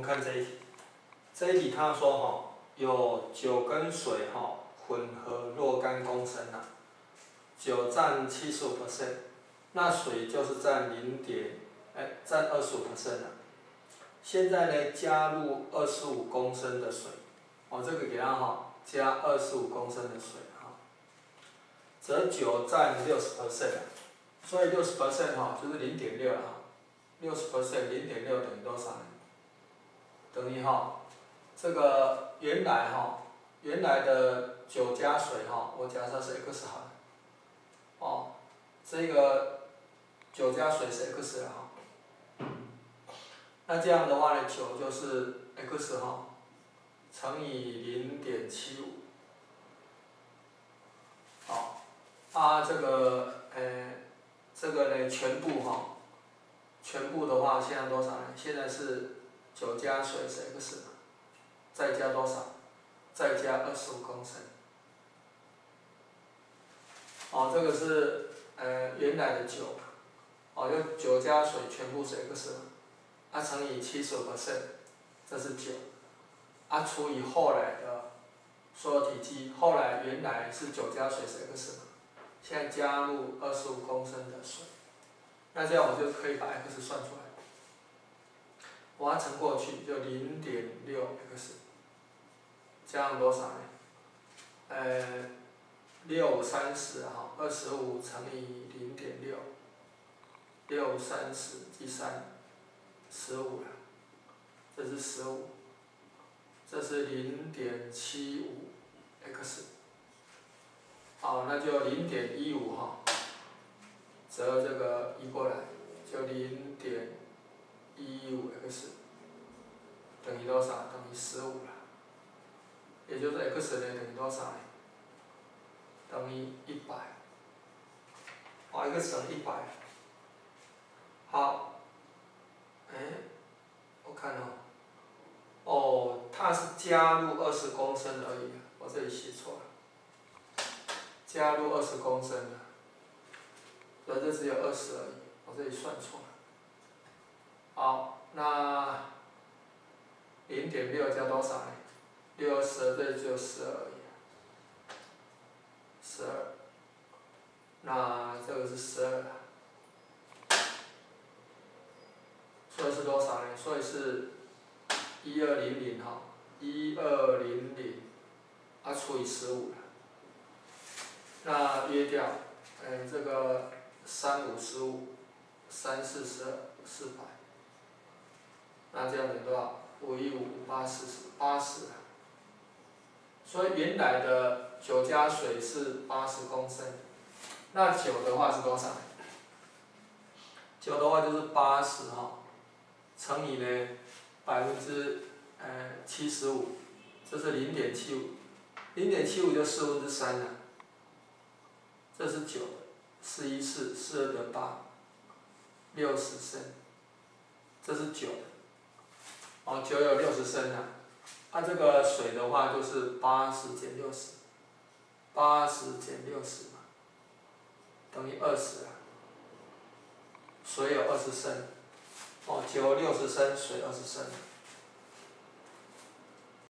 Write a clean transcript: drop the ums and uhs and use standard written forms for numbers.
看这一题，这一题他说有酒跟水混合若干公升酒占75%，那水就是占占25%现在呢，加入25公升的水，这个给它加25公升的水则酒占60%所以60%就是0.660% 0.6等于多少呢？等于这个原来的酒加水我假设是 x 好了，这个酒加水是 x 了那这样的话呢，酒就是 x 乘以0.75，这个呢全部的话现在多少呢？现在是酒加水是 x 再加多少？再加25公升。这个是原来的酒，就酒加水全部是 x 乘以75%，这是酒，除以后来的所有体积，后来原来是酒加水是 x 现在加入25公升的水，那这样我就可以把 x 算出来，把它乘过去就 0.6x， 这样多少呢？6、5、30 25乘以0.6，6、30计算15了，这是15，这是0.75x， 那就0.15折这个移过来，就0.15x 等于多少？等于15了，也就是 x 呢等于多少呢？等于100，x 等于100。好，我看它是加入20公升而已，我这里写错了，加入20公升的，所以这只有20而已，我这里算错了。好，那0.6加多少呢？6、12，这里只有12而已，12，那这个是12了。所以是多少呢？所以是1200除以15了。那约掉，这个3、5、15，3、4、12，400。那这样等于多少？5、1、5、5、8、40，80了。所以原来的酒加水是80公升，那酒的话是多少？酒的话就是80乘以呢75%，这是0.75，0.75就3/4了，这是酒，414，42得8，60升，这是酒的，酒有60升这个水的话就是80减60，80减60等于20了，水有20升。酒60升，水20升。